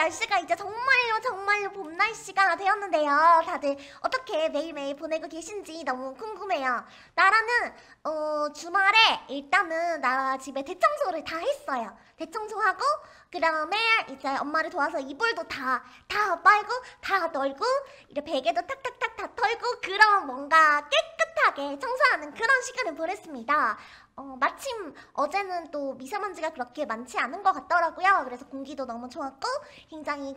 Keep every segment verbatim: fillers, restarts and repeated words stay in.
날씨가 이제 정말로 정말로 봄 날씨가 되었는데요. 다들 어떻게 매일매일 보내고 계신지 너무 궁금해요. 나라는 어, 주말에 일단은 나라 집에 대청소를 다 했어요. 대청소하고 그 다음에 이제 엄마를 도와서 이불도 다, 다 빨고 다 널고 이렇게 베개도 탁탁탁 다 털고 그런 뭔가 깨끗하게 청소하는 그런 시간을 보냈습니다. 어, 마침 어제는 또 미세먼지가 그렇게 많지 않은 것 같더라고요. 그래서 공기도 너무 좋았고 굉장히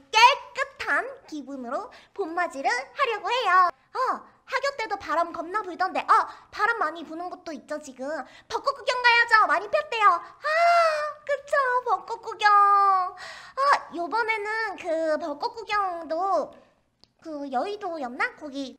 깨끗한 기분으로 봄맞이를 하려고 해요. 어, 학교 때도 바람 겁나 불던데 어, 바람 많이 부는 곳도 있죠 지금. 벚꽃 구경 가야죠. 많이 폈대요. 아, 그쵸, 벚꽃 구경. 아, 요번에는 그 벚꽃 구경도 그 여의도였나? 거기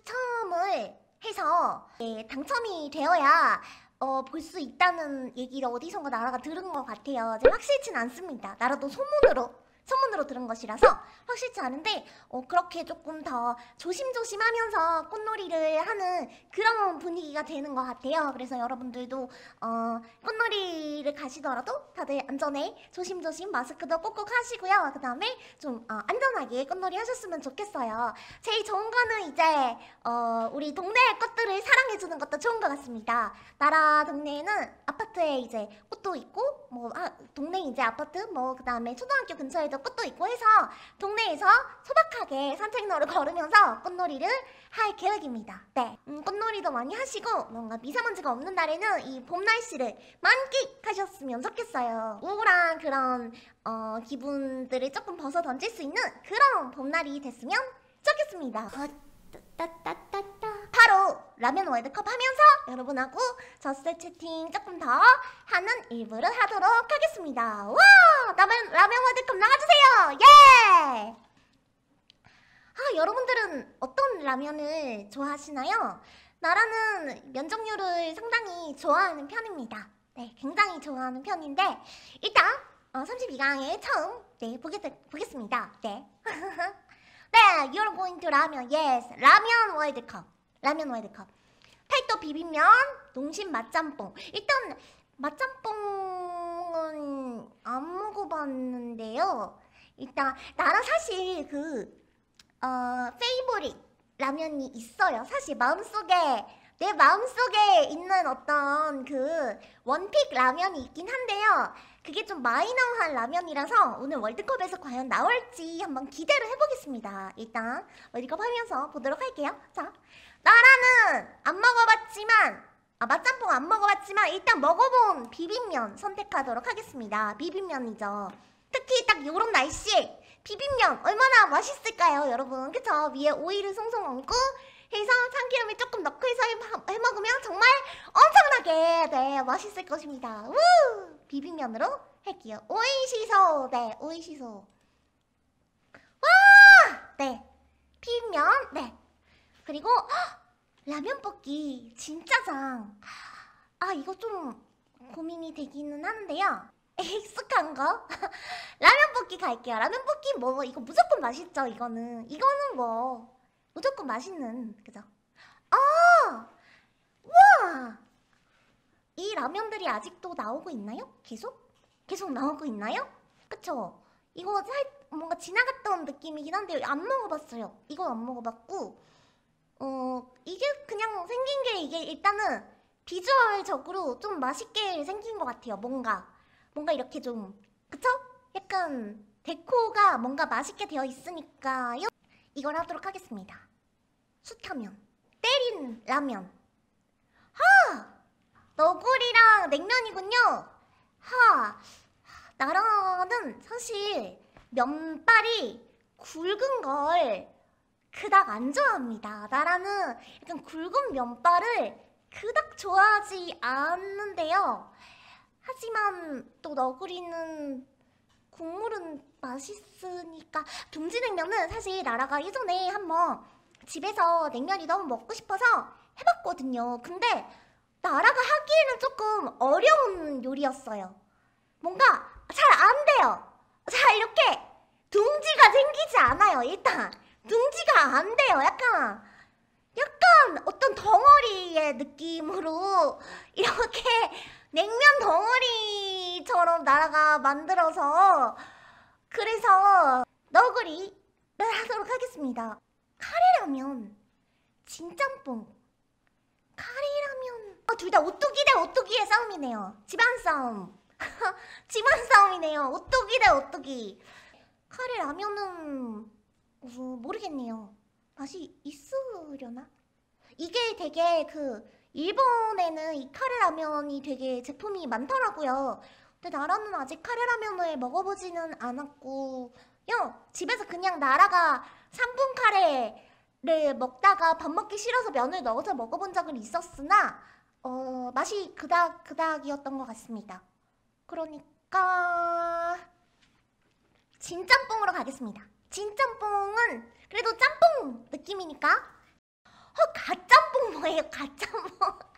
추첨을 해서 네, 당첨이 되어야 어, 볼 수 있다는 얘기를 어디선가 나라가 들은 것 같아요. 이제 확실치는 않습니다. 나라도 소문으로 소문으로 들은 것이라서 확실치 않은데 어, 그렇게 조금 더 조심조심하면서 꽃놀이를 하는 그런 분위기가 되는 것 같아요. 그래서 여러분들도 어, 꽃놀이를 가시더라도 다들 안전에 조심조심 마스크도 꼭꼭 하시고요. 그 다음에 좀 어, 안전하게 꽃놀이 하셨으면 좋겠어요. 제일 좋은 거는 이제 어, 우리 동네 꽃들을 사랑해주는 것도 좋은 것 같습니다. 나라 동네에는 아파트에 이제 꽃도 있고 뭐 아, 동네 이제 아파트 뭐 그 다음에 초등학교 근처에도 꽃도 있고 해서 동네에서 소박하게 산책로를 걸으면서 꽃놀이를 할 계획입니다. 네, 음, 꽃놀이도 많이 하시고 뭔가 미세먼지가 없는 날에는 이 봄 날씨를 만끽하셨으면 좋겠어요. 우울한 그런 어, 기분들을 조금 벗어 던질 수 있는 그런 봄날이 됐으면 좋겠습니다. 어, 따따따따. 바로 라면 월드컵 하면서 여러분하고 저스 채팅 조금 더 하는 일부를 하도록 하겠습니다. 와! 라면, 라면 월드컵 나가주세요! 예! 아, 여러분들은 어떤 라면을 좋아하시나요? 나라는 면적류를 상당히 좋아하는 편입니다. 네, 굉장히 좋아하는 편인데 일단 어, 삼십이 강에 처음 네, 보겠, 보겠습니다. 네. 네, you're going to 라면. Yes, 라면 월드컵. 라면 월드컵. 팔도 비빔면, 농심 맛짬뽕. 일단 맛짬뽕은 안 먹어봤는데요. 일단 나라 사실 그 어, 페이보릿 라면이 있어요. 사실 마음속에 내 마음속에 있는 어떤 그 원픽 라면이 있긴 한데요. 그게 좀 마이너한 라면이라서 오늘 월드컵에서 과연 나올지 한번 기대를 해보겠습니다. 일단 월드컵 하면서 보도록 할게요. 자, 나라는 안 먹어봤지만 아 맛짬뽕 안 먹어봤지만 일단 먹어본 비빔면 선택하도록 하겠습니다. 비빔면이죠. 특히 딱 요런 날씨에 비빔면 얼마나 맛있을까요 여러분. 그쵸? 위에 오이를 송송 얹고 해서 참기름을 조금 넣고 해서 해먹으면 정말 엄청나게 네 맛있을 것입니다. 우! 비빔면으로 할게요. 오이시소. 네 오이시소. 와! 네 비빔면. 네 그리고 헉! 라면 볶기 진짜장. 아 이거 좀 고민이 되기는 하는데요. 익숙한 거? 라면 볶기 갈게요. 라면 볶기 뭐 이거 무조건 맛있죠. 이거는 이거는 뭐 무조건 맛있는 그죠? 아! 우와! 이 라면들이 아직도 나오고 있나요? 계속? 계속 나오고 있나요? 그쵸? 이거 살 뭔가 지나갔던 느낌이긴 한데 안 먹어봤어요. 이건 안 먹어봤고 어 이게 그냥 생긴 게 이게 일단은 비주얼적으로 좀 맛있게 생긴 것 같아요. 뭔가 뭔가 이렇게 좀 그쵸? 약간 데코가 뭔가 맛있게 되어 있으니까요. 이걸 하도록 하겠습니다. 숯하면 때린 라면. 하! 너구리랑 냉면이군요. 하! 나라는 사실 면발이 굵은 걸 그닥 안 좋아합니다. 나라는 약간 굵은 면발을 그닥 좋아하지 않는데요. 하지만 또 너구리는 국물은 맛있으니까. 둥지냉면은 사실 나라가 예전에 한번 집에서 냉면이 너무 먹고 싶어서 해봤거든요. 근데 나라가 하기에는 조금 어려운 요리였어요. 뭔가 잘 안 돼요. 잘 이렇게 둥지가 생기지 않아요. 일단 둥지가 안 돼요. 약간 약간 어떤 덩어리의 느낌으로 이렇게 냉면 덩어리처럼 나라가 만들어서 그래서 먹거리를 하도록 하겠습니다. 카레라면, 진짬뽕, 카레라면. 아, 둘 다 오뚜기 대 오뚜기의 싸움이네요. 집안 싸움. 집안 싸움이네요. 오뚜기 대 오뚜기. 카레라면은 어, 모르겠네요. 맛이 있으려나? 이게 되게 그 일본에는 이 카레라면이 되게 제품이 많더라고요. 근데 나라는 아직 카레라면을 먹어보지는 않았고요. 집에서 그냥 나라가 삼 분 카레를 먹다가 밥 먹기 싫어서 면을 넣어서 먹어본 적은 있었으나 어, 맛이 그닥 그닥이었던 것 같습니다. 그러니까 진짬뽕으로 가겠습니다. 진짬뽕은 그래도 짬뽕 느낌이니까. 어, 갓짬뽕 뭐예요? 갓짬뽕.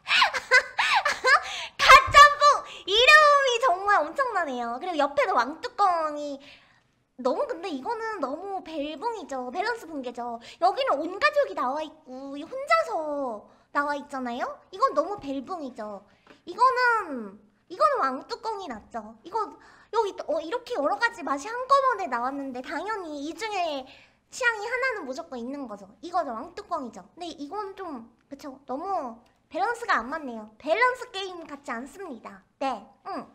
갓짬뽕 이름이 정말 엄청나네요. 그리고 옆에도 왕뚜껑이 너무, 근데 이거는 너무 벨붕이죠. 밸런스 붕괴죠. 여기는 온 가족이 나와 있고 혼자서 나와 있잖아요. 이건 너무 벨붕이죠. 이거는 이거는 왕뚜껑이 낫죠. 이거 여기 어, 이렇게 여러 가지 맛이 한꺼번에 나왔는데 당연히 이 중에 취향이 하나는 무조건 있는 거죠. 이거죠. 왕뚜껑이죠. 근데 이건 좀 그쵸. 너무 밸런스가 안 맞네요. 밸런스 게임 같지 않습니다. 네. 응.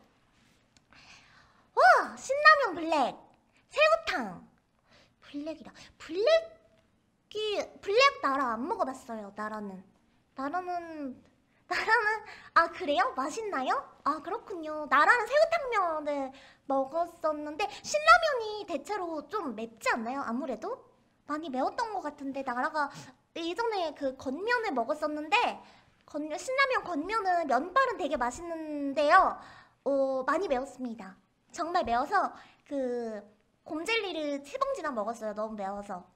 와, 신라면 블랙, 새우탕. 블랙이라. 블랙이 블랙 나라 안 먹어봤어요. 나라는. 나라는 나라는 아 그래요? 맛있나요? 아 그렇군요. 나라는 새우탕면을 먹었었는데 신라면이 대체로 좀 맵지 않나요? 아무래도 많이 매웠던 것 같은데 나라가 예전에 그 건면을 먹었었는데 건, 신라면 건면은 면발은 되게 맛있는데요. 어 많이 매웠습니다. 정말 매워서 그 곰젤리를 세 봉지나 먹었어요. 너무 매워서.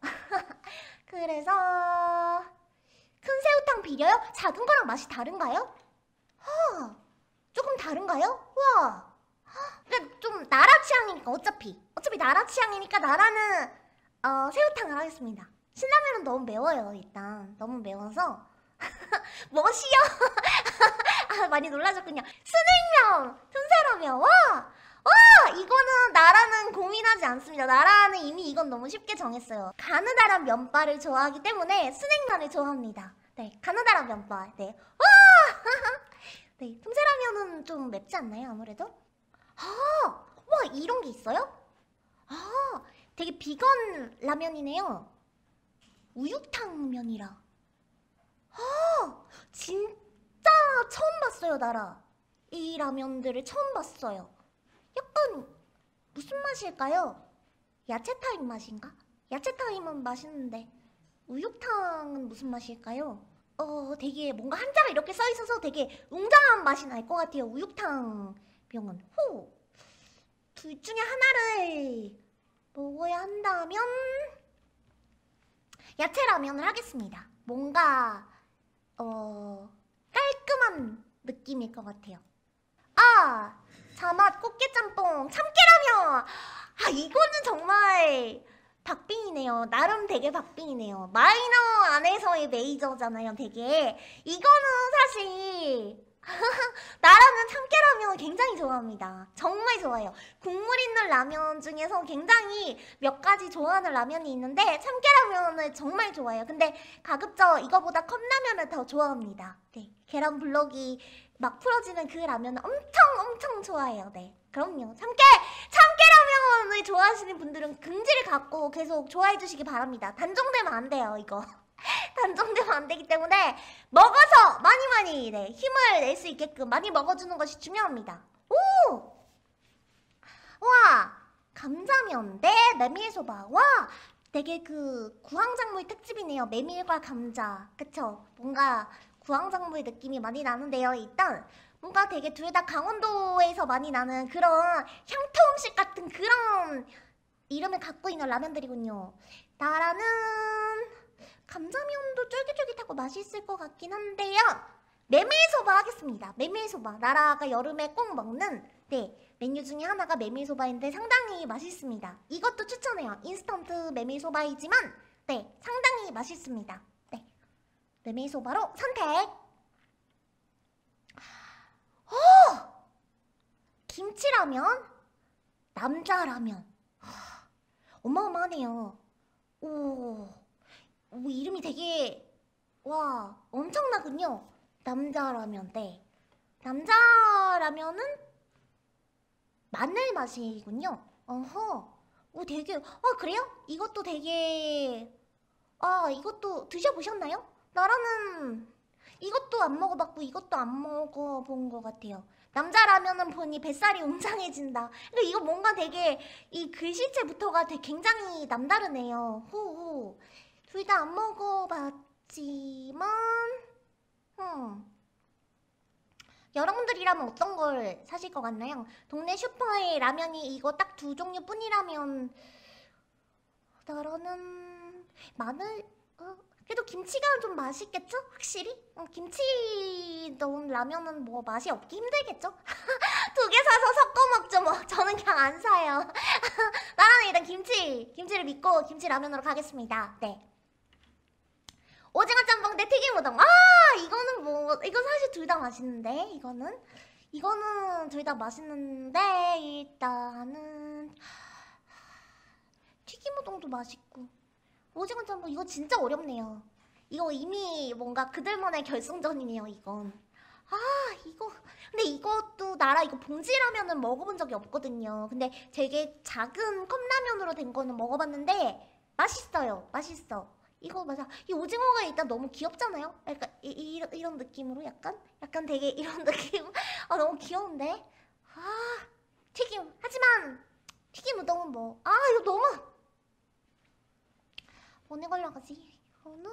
그래서 큰 새우탕 비려요? 작은 거랑 맛이 다른가요? 허, 조금 다른가요? 우와. 근데 좀 나라 취향이니까 어차피 어차피 나라 취향이니까 나라는 어, 새우탕을 하겠습니다. 신라면은 너무 매워요. 일단 너무 매워서 멋이요? 아 많이 놀라셨군요. 스낵면, 틈새라면. 와! 와! 이거는 나라는 고민하지 않습니다. 나라는 이미 이건 너무 쉽게 정했어요. 가느다란 면발을 좋아하기 때문에 스낵면을 좋아합니다. 네, 가느다란 면발. 네. 와! 네, 틈새라면은 좀 맵지 않나요? 아무래도? 아! 와, 이런 게 있어요? 아, 되게 비건 라면이네요. 우육탕면이라. 아, 진짜 처음 봤어요, 나라. 이 라면들을 처음 봤어요. 약간 무슨 맛일까요? 야채 타임 맛인가? 야채 타임은 맛있는데 우육탕은 무슨 맛일까요? 어 되게 뭔가 한자가 이렇게 써있어서 되게 웅장한 맛이 날 것 같아요. 우육탕 병은 호! 둘 중에 하나를 먹어야 한다면 야채 라면을 하겠습니다. 뭔가 어 깔끔한 느낌일 것 같아요. 아! 자맛 꽃게짬뽕 참깨라면! 아 이거는 정말 박빙이네요. 나름 되게 박빙이네요. 마이너 안에서의 메이저잖아요. 되게 이거는 사실 나라는 참깨라면을 굉장히 좋아합니다. 정말 좋아해요. 국물 있는 라면 중에서 굉장히 몇 가지 좋아하는 라면이 있는데 참깨라면을 정말 좋아해요. 근데 가급적 이거보다 컵라면을 더 좋아합니다. 네, 계란 블럭이 막 풀어지는 그 라면을 엄청 엄청 좋아해요. 네, 그럼요. 참깨! 참깨라면을 좋아하시는 분들은 긍지를 갖고 계속 좋아해 주시기 바랍니다. 단종되면 안 돼요, 이거. 단종되면 안 되기 때문에 먹어서 많이 많이 네, 힘을 낼 수 있게끔 많이 먹어주는 것이 중요합니다. 오! 와! 감자면 대 메밀소바. 와! 되게 그 구황작물 특집이네요. 메밀과 감자. 그쵸? 뭔가 구황작물 느낌이 많이 나는데요. 일단 뭔가 되게 둘 다 강원도에서 많이 나는 그런 향토 음식 같은 그런 이름을 갖고 있는 라면들이군요. 나라는 감자면도 쫄깃쫄깃하고 맛있을 것 같긴 한데요. 메밀소바 하겠습니다. 메밀소바. 나라가 여름에 꼭 먹는 네 메뉴 중에 하나가 메밀소바인데 상당히 맛있습니다. 이것도 추천해요. 인스턴트 메밀소바이지만 네 상당히 맛있습니다. 네 메밀소바로 선택. 어! 김치라면? 남자라면? 어마어마하네요. 오, 오 이름이 되게 와 엄청나군요. 남자라면. 네, 남자라면은 마늘 맛이군요. 어허. 오 되게 아 그래요? 이것도 되게 아 이것도 드셔보셨나요? 나라는 이것도 안 먹어봤고 이것도 안 먹어본 것 같아요. 남자라면은 보니 뱃살이 웅장해진다. 그러니까 이거 뭔가 되게 이 글씨체부터가 되게 굉장히 남다르네요. 호호. 둘 다 안 먹어봤지만 음. 여러분들이라면 어떤 걸 사실 것 같나요? 동네 슈퍼에 라면이 이거 딱 두 종류뿐이라면 나라는 마늘 어, 그래도 김치가 좀 맛있겠죠? 확실히? 어, 김치 넣은 라면은 뭐 맛이 없기 힘들겠죠? 두 개 사서 섞어 먹죠 뭐. 저는 그냥 안 사요. 나라는 일단 김치 김치를 믿고 김치 라면으로 가겠습니다. 네. 오징어 짬뽕 대 튀김 우동. 아 이거는 뭐 이거 사실 둘 다 맛있는데 이거는 이거는 둘 다 맛있는데 일단은 튀김 우동도 맛있고 오징어 짬뽕 이거 진짜 어렵네요. 이거 이미 뭔가 그들만의 결승전이네요 이건. 아 이거 근데 이것도 나라 이거 봉지라면은 먹어본 적이 없거든요. 근데 되게 작은 컵라면으로 된 거는 먹어봤는데 맛있어요. 맛있어. 이거 맞아. 이 오징어가 일단 너무 귀엽잖아요. 약간 이, 이, 이런, 이런 느낌으로 약간 약간 되게 이런 느낌. 아 너무 귀여운데. 아 튀김. 하지만 튀김 우동은 뭐. 아 이거 너무. 뭐네 걸려가지. 이거는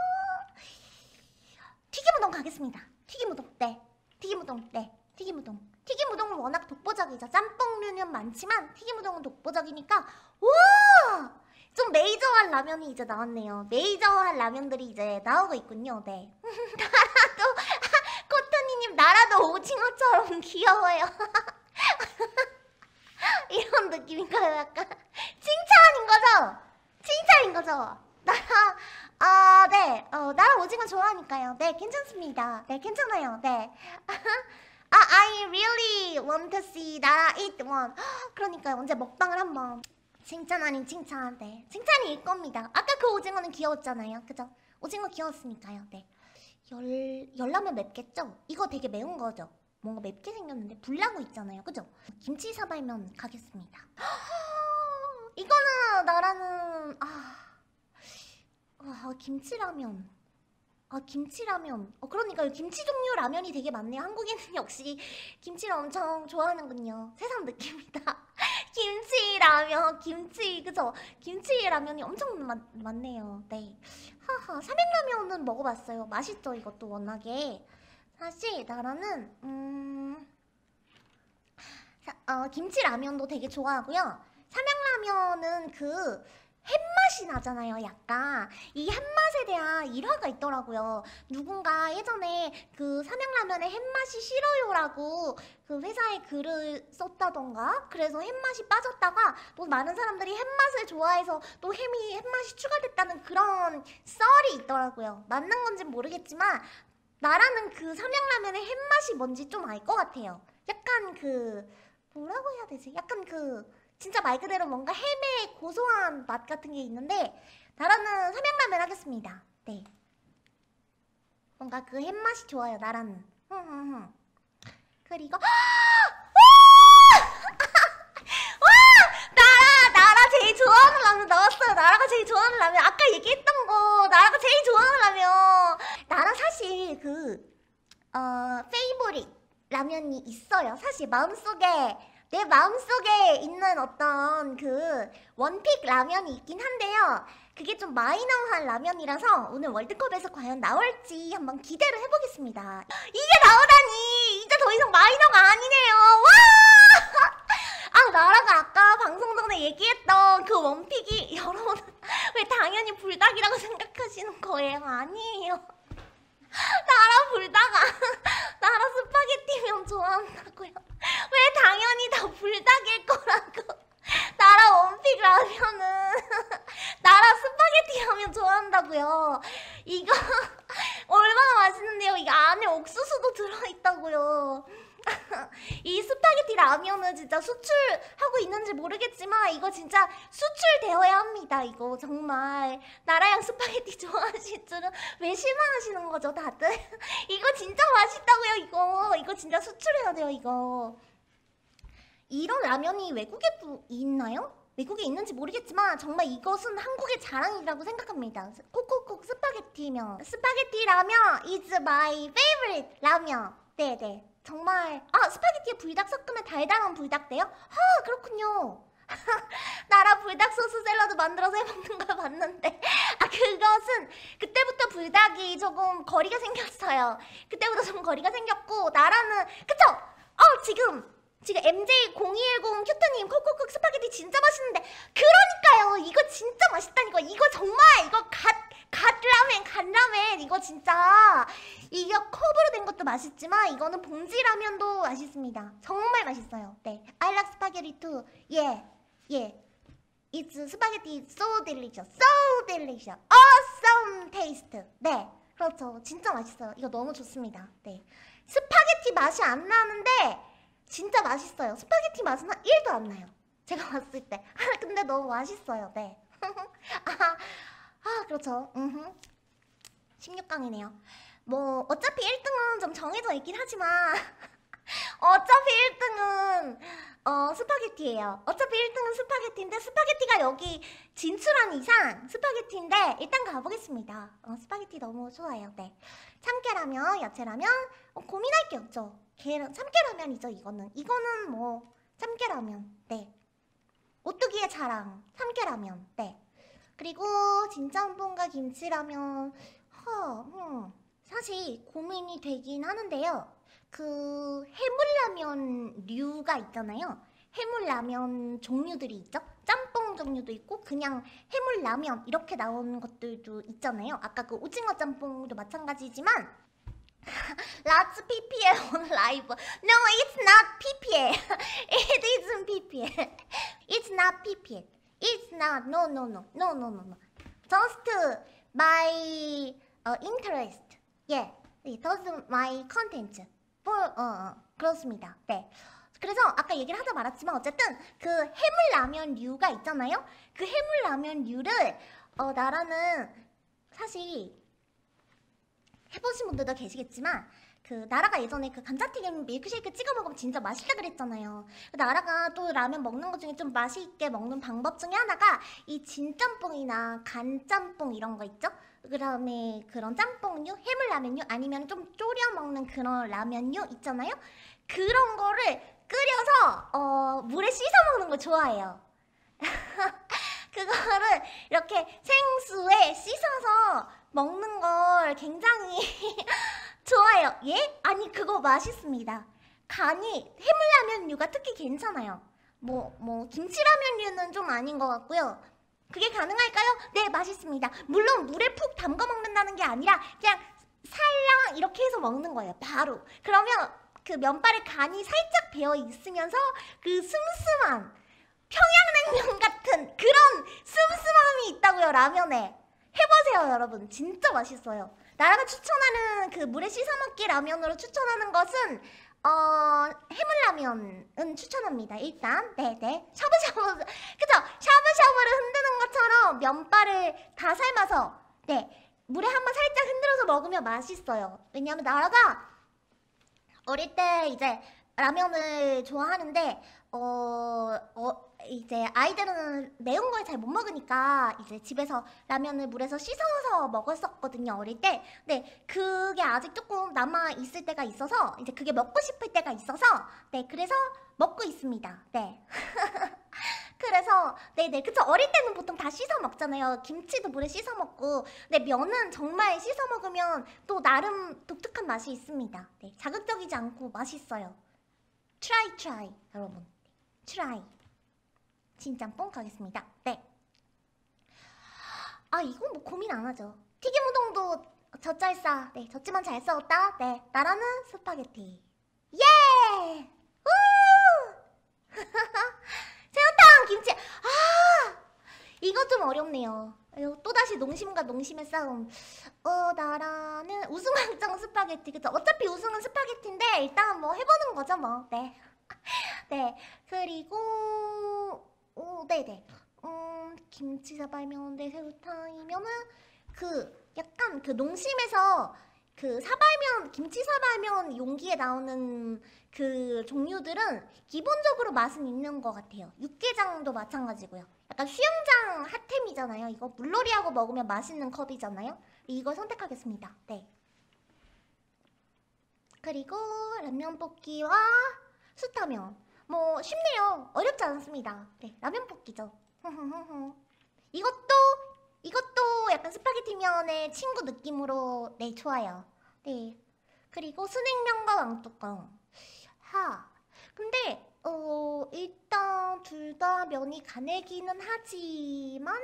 튀김 우동 가겠습니다. 튀김 우동. 네. 튀김 우동. 네. 튀김 우동. 튀김 우동은 워낙 독보적이죠. 짬뽕류는 많지만 튀김 우동은 독보적이니까. 와! 좀 메이저한 라면이 이제 나왔네요. 메이저한 라면들이 이제 나오고 있군요. 네. 나라도 코트니님 나라도 오징어처럼 귀여워요. 이런 느낌인가요? 약간 칭찬인 거죠? 칭찬인 거죠? 나라 아 네. 어, 나라 오징어 좋아하니까요. 네 괜찮습니다. 네 괜찮아요. 네. 아 I really want to see 나라 eat one. 그러니까요. 언제 먹방을 한번. 칭찬 아닌 칭찬. 네. 칭찬일 겁니다. 아까 그 오징어는 귀여웠잖아요. 그죠? 오징어 귀여웠으니까요. 네. 열, 열라면 맵겠죠? 이거 되게 매운 거죠? 뭔가 맵게 생겼는데 불나고 있잖아요. 그죠? 김치 사발면 가겠습니다. 이거는 나라는 아, 아 김치라면 아 김치라면 어 그러니까요. 김치 종류 라면이 되게 많네요. 한국인은 역시 김치를 엄청 좋아하는군요. 세상 느낌이다. 김치라면 김치 그죠? 김치라면이 엄청 많, 많네요. 네. 하하 삼양라면은 먹어봤어요. 맛있죠 이것도 워낙에. 사실 나라는 음 사, 어, 김치라면도 되게 좋아하고요. 삼양라면은 그 햇맛이 나잖아요. 약간 이 햇맛에 대한 일화가 있더라고요. 누군가 예전에 그 삼양라면에 햇맛이 싫어요라고 그 회사에 글을 썼다던가 그래서 햇맛이 빠졌다가 또 많은 사람들이 햇맛을 좋아해서 또 햄이 햇맛이 추가됐다는 그런 썰이 있더라고요. 맞는 건진 모르겠지만 나라는 그 삼양라면의 햇맛이 뭔지 좀 알 것 같아요. 약간 그 뭐라고 해야 되지? 약간 그 진짜 말 그대로 뭔가 햄의 고소한 맛 같은 게 있는데 나라는 삼양라면 하겠습니다. 네. 뭔가 그 햄맛이 좋아요. 나라는. 흥흥흥. 그리고 와! 나라 나라 제일 좋아하는 라면 나왔어요. 나라가 제일 좋아하는 라면. 아까 얘기했던 거. 나라가 제일 좋아하는 라면. 나라 사실 그 어, 페이보릿 라면이 있어요. 사실 마음속에 내 마음속에 있는 어떤 그 원픽 라면이 있긴 한데요. 그게 좀 마이너한 라면이라서 오늘 월드컵에서 과연 나올지 한번 기대를 해보겠습니다. 이게 나오다니! 이제 더 이상 마이너가 아니네요. 와! 아 나라가 아까 방송 전에 얘기했던 그 원픽이 여러분 왜 당연히 불닭이라고 생각하시는 거예요? 아니에요. 나라 불닭아 나라 스파게티면 좋아한다고요. 왜 당연히 다 불닭일 거라고. 나라 원픽 라면은 나라 스파게티 하면 좋아한다고요. 이거 얼마나 맛있는데요. 이게 안에 옥수수도 들어있다고요. 이 스파게티 라면은 진짜 수출하고 있는지 모르겠지만 이거 진짜 수출되어야 합니다. 이거 정말 나라양 스파게티 좋아하실 줄은 왜 실망하시는 거죠 다들? 이거 진짜 맛있다고요. 이거 이거 진짜 수출해야 돼요. 이거 이런 라면이 외국에도 있나요? 외국에 있는지 모르겠지만 정말 이것은 한국의 자랑이라고 생각합니다. 콕콕콕 스파게티면 스파게티 라면 is my favorite 라면. 네네 정말 아 스파게티에 불닭 섞으면 달달한 불닭돼요? 아 그렇군요. 나라 불닭 소스 샐러드 만들어서 해먹는 걸 봤는데 아 그것은 그때부터 불닭이 조금 거리가 생겼어요. 그때부터 좀 거리가 생겼고 나라는 그쵸? 어 지금 지금 엠제이 공이일공 큐트님 콕콕콕 스파게티 진짜 맛있는데 그러니까요. 이거 진짜 맛있다니까. 이거 정말 이거 갓, 갓라멘 갓라멘 이거 진짜 이게 컵으로 된 것도 맛있지만 이거는 봉지라면도 맛있습니다. 정말 맛있어요. 네, I like spaghetti too. Yeah, yeah. It's spaghetti so delicious, so delicious, awesome taste. 네, 그렇죠. 진짜 맛있어요. 이거 너무 좋습니다. 네, 스파게티 맛이 안 나는데 진짜 맛있어요. 스파게티 맛은 일도 안 나요. 제가 봤을 때. 아, 근데 너무 맛있어요. 네. 아, 아, 그렇죠. 음흠. 십육 강이네요. 뭐 어차피 일 등은 좀 정해져 있긴 하지만 어차피 일 등은 어 스파게티예요. 어차피 일 등은 스파게티인데 스파게티가 여기 진출한 이상 스파게티인데 일단 가보겠습니다. 어, 스파게티 너무 좋아요. 네. 참깨라면, 야채라면 어, 고민할 게 없죠. 계란, 참깨라면이죠. 이거는 이거는 뭐 참깨라면. 네. 오뚜기의 자랑 참깨라면. 네. 그리고 진짬뽕과 김치라면 허, 음, 사실 고민이 되긴 하는데요. 그 해물라면류가 있잖아요. 해물라면 종류들이 있죠. 짬뽕 종류도 있고 그냥 해물라면 이렇게 나오는 것들도 있잖아요. 아까 그 오징어 짬뽕도 마찬가지지만 라츠 피피엘 on live. No, it's not 피피엘. It isn't 피피엘. It's not 피피엘. It's not. No, no, no, no, no, no, no. Just my uh, interest. Yeah, just my content. For, 어, 어, 그렇습니다. 네. 그래서 아까 얘기를 하다 말았지만 어쨌든 그 해물라면류가 있잖아요. 그 해물라면류를 어, 나라는 사실 해보신 분들도 계시겠지만 그 나라가 예전에 그 감자튀김 밀크쉐이크 찍어 먹으면 진짜 맛있다 그랬잖아요. 나라가 또 라면 먹는 것 중에 좀 맛있게 먹는 방법 중에 하나가 이 진짬뽕이나 간짬뽕 이런 거 있죠? 그 다음에 그런 짬뽕류, 해물라면류 아니면 좀 졸여 먹는 그런 라면류 있잖아요? 그런 거를 끓여서 어, 물에 씻어 먹는 걸 좋아해요. 그거를 이렇게 생수에 씻어서 먹는 걸 굉장히 좋아해요. 예? 아니 그거 맛있습니다. 간이 해물라면류가 특히 괜찮아요. 뭐, 뭐 김치라면류는 좀 아닌 것 같고요. 그게 가능할까요? 네, 맛있습니다. 물론 물에 푹 담가 먹는다는 게 아니라 그냥 살랑 이렇게 해서 먹는 거예요. 바로. 그러면 그 면발에 간이 살짝 배어 있으면서 그 슴슴한 평양냉면 같은 그런 슴슴함이 있다고요. 라면에. 해보세요 여러분. 진짜 맛있어요. 나라가 추천하는 그 물에 씻어먹기 라면으로 추천하는 것은 어 해물라면은 추천합니다. 일단 네네 샤브샤브 그쵸? 샤브샤브를 흔드는 것처럼 면발을 다 삶아서 네 물에 한번 살짝 흔들어서 먹으면 맛있어요. 왜냐하면 나라가 어릴 때 이제 라면을 좋아하는데 어, 어 이제 아이들은 매운 걸 잘 못 먹으니까 이제 집에서 라면을 물에서 씻어서 먹었었거든요 어릴 때. 네 그게 아직 조금 남아 있을 때가 있어서 이제 그게 먹고 싶을 때가 있어서 네 그래서 먹고 있습니다. 네. 그래서 네네 그쵸 어릴 때는 보통 다 씻어 먹잖아요. 김치도 물에 씻어 먹고 근데 면은 정말 씻어 먹으면 또 나름 독특한 맛이 있습니다. 네 자극적이지 않고 맛있어요. 트라이 트라이 여러분 트라이 진짬뽕 가겠습니다. 네. 아 이건 뭐 고민 안 하죠. 튀김우동도 젖잘싸. 네 젖지만 잘 싸웠다. 네 나라는 스파게티. 예! 우! 새우탕 김치. 아 이거 이거 좀 어렵네요. 또다시 농심과 농심의 싸움. 어 나라는 우승 확정 스파게티. 그쵸? 어차피 우승은 스파게티인데 일단 뭐 해보는 거죠 뭐. 네. 네. 그리고 오 네네. 음 김치 사발면 대 새우탕이면은 그 약간 그 농심에서 그 사발면 김치 사발면 용기에 나오는 그 종류들은 기본적으로 맛은 있는 것 같아요. 육개장도 마찬가지고요. 약간 수영장 핫템이잖아요. 이거 물놀이하고 먹으면 맛있는 컵이잖아요. 이걸 선택하겠습니다. 네. 그리고 라면 볶기와 수타면. 뭐 쉽네요. 어렵지 않습니다. 네, 라면 볶기죠. 이것도 이것도 약간 스파게티면의 친구 느낌으로 네 좋아요. 네. 그리고 순냉면과 왕뚜껑. 하. 근데 어 일단 둘 다 면이 가늘기는 하지만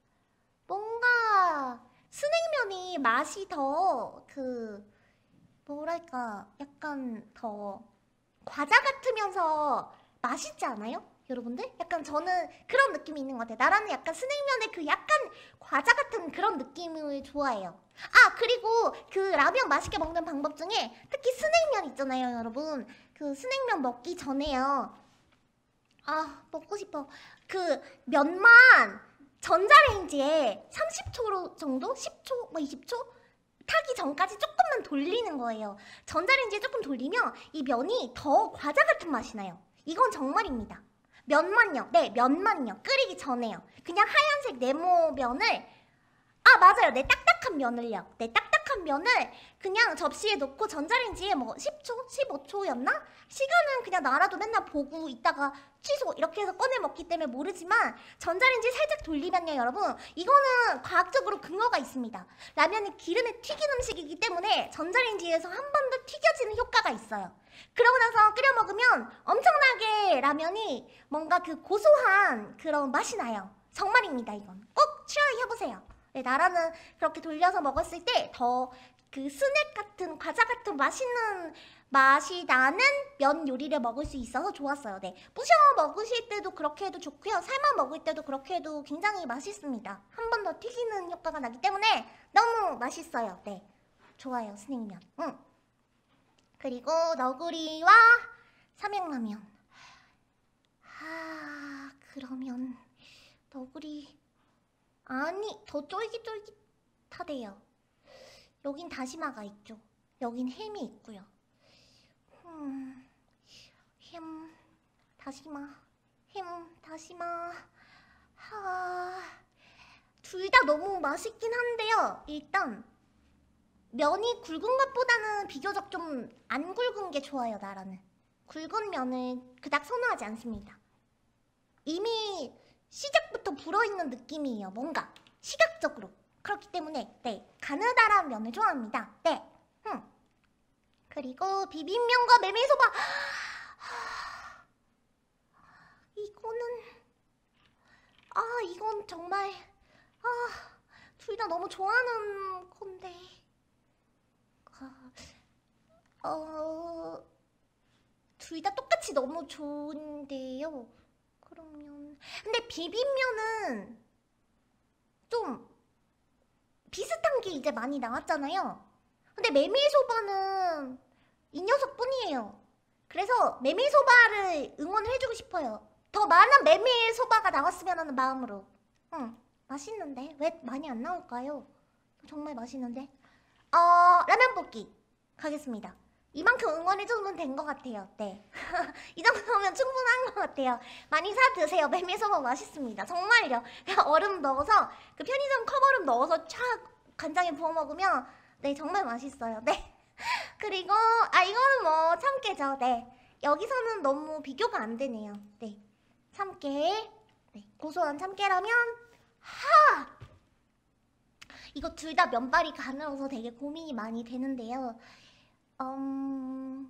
뭔가 순냉면이 맛이 더 그 뭐랄까 약간 더 과자 같으면서 맛있지 않아요? 여러분들? 약간 저는 그런 느낌이 있는 것 같아요. 나라는 약간 스낵면의 그 약간 과자 같은 그런 느낌을 좋아해요. 아 그리고 그 라면 맛있게 먹는 방법 중에 특히 스낵면 있잖아요 여러분. 그 스낵면 먹기 전에요. 아 먹고 싶어. 그 면만 전자레인지에 삼십 초 정도? 십 초? 뭐 이십 초? 타기 전까지 조금만 돌리는 거예요. 전자레인지에 조금 돌리면 이 면이 더 과자 같은 맛이 나요. 이건 정말입니다. 면만요. 네, 면만요. 끓이기 전에요. 그냥 하얀색 네모면을 아 맞아요. 네, 딱딱한 면을요. 네, 딱딱한 면을 그냥 접시에 넣고 전자레인지에 뭐 십 초? 십오 초였나? 시간은 그냥 나라도 맨날 보고 있다가 취소 이렇게 해서 꺼내 먹기 때문에 모르지만 전자레인지 살짝 돌리면요 여러분 이거는 과학적으로 근거가 있습니다. 라면이 기름에 튀긴 음식이기 때문에 전자레인지에서 한 번 더 튀겨지는 효과가 있어요. 그러고 나서 끓여 먹으면 엄청나게 라면이 뭔가 그 고소한 그런 맛이 나요. 정말입니다. 이건 꼭 트라이 해보세요. 네, 나라는 그렇게 돌려서 먹었을 때 더 그 스낵 같은 과자 같은 맛있는 맛이 나는 면 요리를 먹을 수 있어서 좋았어요. 네, 부셔 먹으실 때도 그렇게 해도 좋고요. 삶아 먹을 때도 그렇게 해도 굉장히 맛있습니다. 한 번 더 튀기는 효과가 나기 때문에 너무 맛있어요. 네, 좋아요. 스낵면. 응. 그리고 너구리와 삼양라면. 아 그러면 너구리 아니 더 쫄깃쫄깃하대요. 여긴 다시마가 있죠. 여긴 햄이 있고요. 음, 햄, 다시마, 햄, 다시마. 하, 둘 다 너무 맛있긴 한데요. 일단 면이 굵은 것보다는 비교적 좀 안 굵은 게 좋아요. 나라는 굵은 면을 그닥 선호하지 않습니다. 이미 시작부터 불어있는 느낌이에요. 뭔가 시각적으로. 그렇기 때문에 네 가느다란 면을 좋아합니다. 네. 음. 그리고 비빔면과 메밀소바. 이거는 아 이건 정말 아 둘 다 너무 좋아하는 건데 아, 어 둘 다 똑같이 너무 좋은데요. 그러면 근데 비빔면은 좀 비슷한 게 이제 많이 나왔잖아요. 근데 메밀소바는 이 녀석뿐이에요. 그래서 메밀소바를 응원해주고 싶어요. 더 많은 메밀소바가 나왔으면 하는 마음으로. 응, 맛있는데 왜 많이 안 나올까요? 정말 맛있는데. 어, 라면 볶기 가겠습니다. 이만큼 응원해주면 된 것 같아요. 네. 이 정도면 충분한 것 같아요. 많이 사 드세요. 메밀소바 맛있습니다. 정말요. 그냥 얼음 넣어서 그 편의점 컵얼음 넣어서 촥 간장에 부어 먹으면 네 정말 맛있어요. 네. 그리고 아 이거는 뭐 참깨죠. 네. 여기서는 너무 비교가 안 되네요. 네. 참깨. 네. 고소한 참깨라면 하! 이거 둘 다 면발이 가늘어서 되게 고민이 많이 되는데요. 음...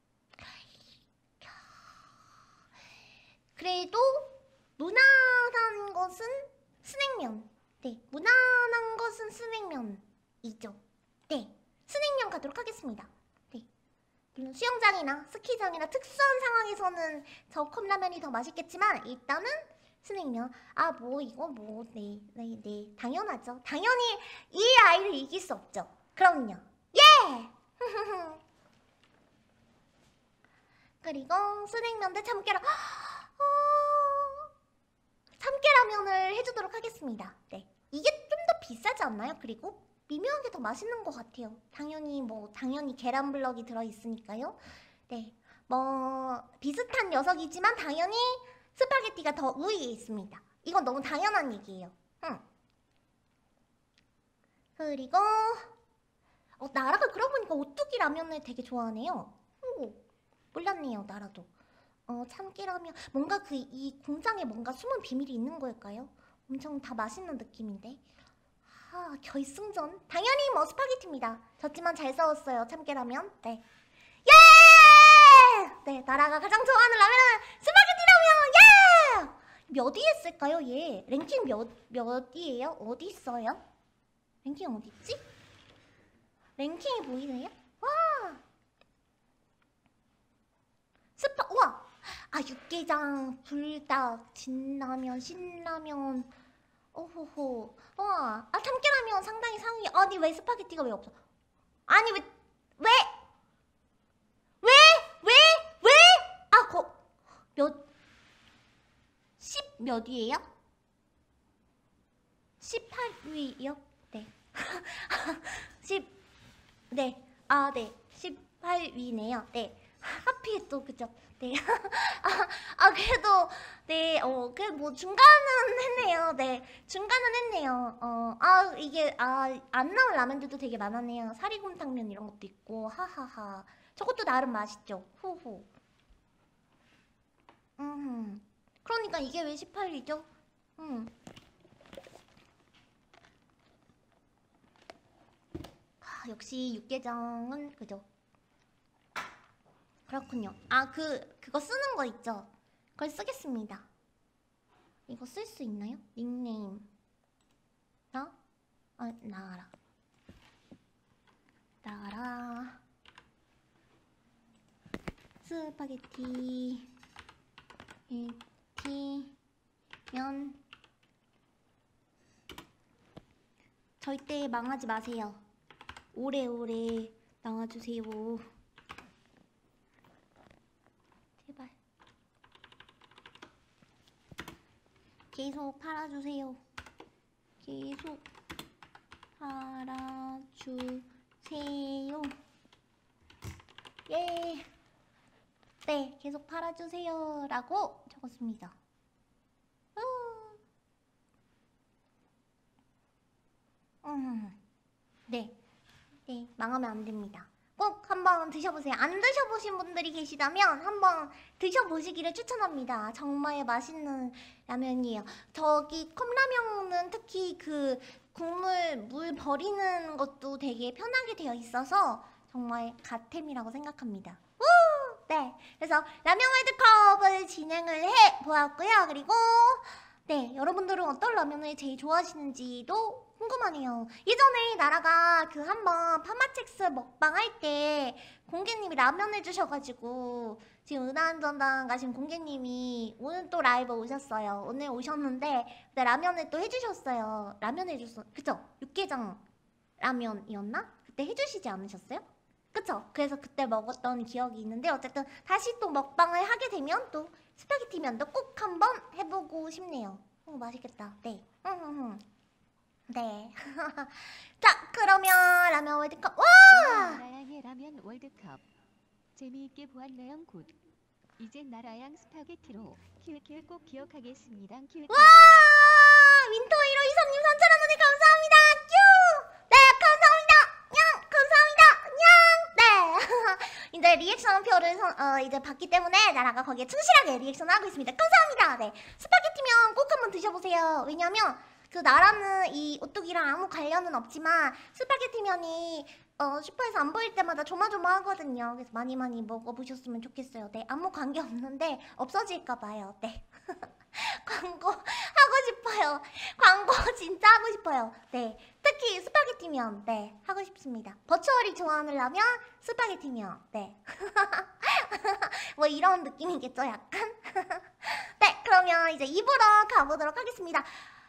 그래도 무난한 것은 스낵면. 네, 무난한 것은 스낵면이죠. 네, 스낵면 가도록 하겠습니다. 네, 물론 수영장이나 스키장이나 특수한 상황에서는 저 컵라면이 더 맛있겠지만 일단은 스낵면. 아, 뭐 이거 뭐 네, 네, 네. 당연하죠. 당연히 이 아이를 이길 수 없죠. 그럼요. 예! 그리고 스낵면 대 참깨라. 어... 참깨라면을 해주도록 하겠습니다. 네. 이게 좀 더 비싸지 않나요? 그리고 미묘하게 더 맛있는 것 같아요. 당연히 뭐 당연히 계란 블럭이 들어있으니까요. 네. 뭐 비슷한 녀석이지만 당연히 스파게티가 더 우위에 있습니다. 이건 너무 당연한 얘기예요. 응. 그리고 어, 나라가 그러고 보니까 오뚜기 라면을 되게 좋아하네요. 오, 몰랐네요, 나라도. 어, 참깨라면 뭔가 그 이 공장에 뭔가 숨은 비밀이 있는 걸까요? 엄청 다 맛있는 느낌인데. 아, 결승전? 당연히 뭐 스파게티입니다. 졌지만 잘 싸웠어요, 참깨라면. 네. 예! 네, 나라가 가장 좋아하는 라면은 스파게티라면! 예! 몇 위에 있을까요, 얘? 랭킹 몇, 몇 위에요? 어디 있어요? 랭킹 어디 있지? 랭킹이 보이네요? 와! 스파, 우와! 아, 육개장, 불닭, 진라면, 신라면, 오호호. 와, 아, 참깨라면 상당히 상위. 아니, 왜 스파게티가 왜 없어? 아니, 왜, 왜? 왜? 왜? 왜? 아, 거, 몇, 십 몇 위에요? 십팔 위요? 네. 십, 네. 아, 네. 십팔 위네요. 네. 하필 또, 그죠? 네. 아, 아, 그래도, 네, 어, 그, 뭐, 중간은 했네요. 네. 중간은 했네요. 어, 아, 이게, 아, 안 나온 라면들도 되게 많았네요. 사리곰탕면 이런 것도 있고, 하하하. 저것도 나름 맛있죠. 후후. 음. 그러니까 이게 왜 십팔 위죠? 음. 아, 역시 육개장은, 그죠? 그렇군요. 아, 그, 그거 쓰는 거 있죠? 그걸 쓰겠습니다. 이거 쓸 수 있나요? 닉네임. 나? 아, 나가라. 나가라. 스파게티. 티. 면. 절대 망하지 마세요. 오래오래 나와주세요. 제발. 계속 팔아주세요. 계속 팔아주세요. 예. 네, 계속 팔아주세요. 라고 적었습니다. 음. 네. 네, 망하면 안 됩니다. 꼭 한번 드셔보세요. 안 드셔보신 분들이 계시다면 한번 드셔보시기를 추천합니다. 정말 맛있는 라면이에요. 저기 컵라면은 특히 그 국물 물 버리는 것도 되게 편하게 되어 있어서 정말 갓템이라고 생각합니다. 우! 네, 그래서 라면 월드컵을 진행을 해보았고요. 그리고 네, 여러분들은 어떤 라면을 제일 좋아하시는지도 궁금하네요. 예전에 나라가 그 한번 파마첵스 먹방 할 때 공개님이 라면을 주셔가지고 지금 은하안전당 가신 공개님이 오늘 또 라이브 오셨어요. 오늘 오셨는데 네, 라면을 또 해주셨어요. 라면 해줬어. 그쵸? 육개장 라면이었나? 그때 해주시지 않으셨어요? 그쵸? 그래서 그때 먹었던 기억이 있는데 어쨌든 다시 또 먹방을 하게 되면 또 스파게티 면도 꼭 한번 해보고 싶네요. 오, 맛있겠다. 네. 네. 자, 그러면 라면 월드컵. 와! 나라양의 라면 월드컵. 재미있게 보았네요. 굿. 이젠 나라양 스파게티로 키읔키읔 꼭 기억하겠습니다. 키읔키읔. 와! 윈터히로 이성님 삼천 원에 감사합니다. 큐! 네, 감사합니다. 냥! 감사합니다. 냥! 네. 이제 리액션표를 선, 어, 이제 받기 때문에 나라가 거기에 충실하게 리액션을 하고 있습니다. 감사합니다. 네. 스파게티면 꼭 한번 드셔보세요. 왜냐면 그 나라는 이 오뚜기랑 아무 관련은 없지만 스파게티면이 어, 슈퍼에서 안 보일 때마다 조마조마하거든요. 그래서 많이 많이 먹어보셨으면 좋겠어요. 네, 아무 관계 없는데 없어질까봐요. 네. 광고 하고 싶어요. 광고 진짜 하고 싶어요. 네, 특히 스파게티면 네 하고 싶습니다. 버추얼이 좋아하는 라면 스파게티면 네. 뭐 이런 느낌이겠죠, 약간. 네, 그러면 이제 입으로 가보도록 하겠습니다.